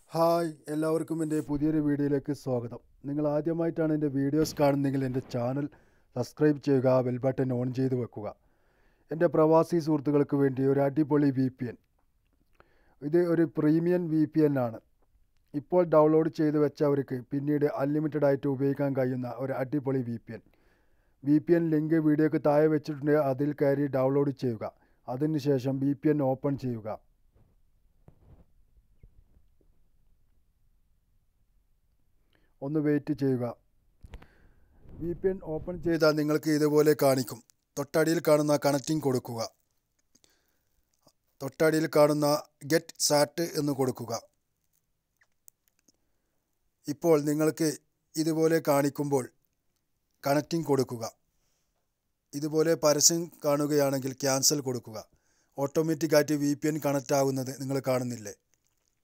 Hi എല്ലാവർക്കും എൻ്റെ പുതിയൊരു വീഡിയോയിലേക്ക് സ്വാഗതം. നിങ്ങൾ ആദ്യമായിട്ടാണ് എൻ്റെ വീഡിയോസ് കാണുന്നതെങ്കിൽ എൻ്റെ ചാനൽ സബ്സ്ക്രൈബ് ചെയ്യുക, ബെൽ ബട്ടൺ ഓൺ ചെയ്ത് വെക്കുക. എൻ്റെ പ്രവാസി സുഹൃത്തുക്കൾക്ക് വേണ്ടി ഒരു അടിപൊളി VPN. ഇത് ഒരു പ്രീമിയം VPN ആണ്. ഇപ്പോൾ ഡൗൺലോഡ് ചെയ്ത് വെച്ചവർക്ക് പിന്നീട് അൺലിമിറ്റഡ് ആയിട്ട് ഉപയോഗിക്കാൻ കഴിയുന്ന ഒരു അടിപൊളി VPN ലിങ്ക് വീഡിയോക്ക് താഴെ വെച്ചിട്ടുണ്ട്. അതിൽ കയറി ഡൗൺലോഡ് ചെയ്യുക. അതിനുശേഷം VPN ഓപ്പൺ ചെയ്യുക. ഒന്ന് വെയിറ്റ് ചെയ്യുക. VPN ഓപ്പൺ ചെയ്താൽ നിങ്ങൾക്ക് ഇതുപോലെ കാണിക്കും. തൊട്ടടിയിൽ കാണുന്ന കണക്റ്റിംഗ് കൊടുക്കുക. തൊട്ടടിയിൽ കാണുന്ന ഗെറ്റ് സാറ്റ് എന്ന് കൊടുക്കുക. ഇപ്പോൾ നിങ്ങൾക്ക് ഇതുപോലെ കാണിക്കുമ്പോൾ കണക്റ്റിംഗ് കൊടുക്കുക. ഇതുപോലെ പരസ്യം കാണുകയാണെങ്കിൽ ക്യാൻസൽ കൊടുക്കുക. ഓട്ടോമാറ്റിക്കായിട്ട് VPN കണക്റ്റ് ആകുന്നത് നിങ്ങൾ കാണുന്നില്ലേ?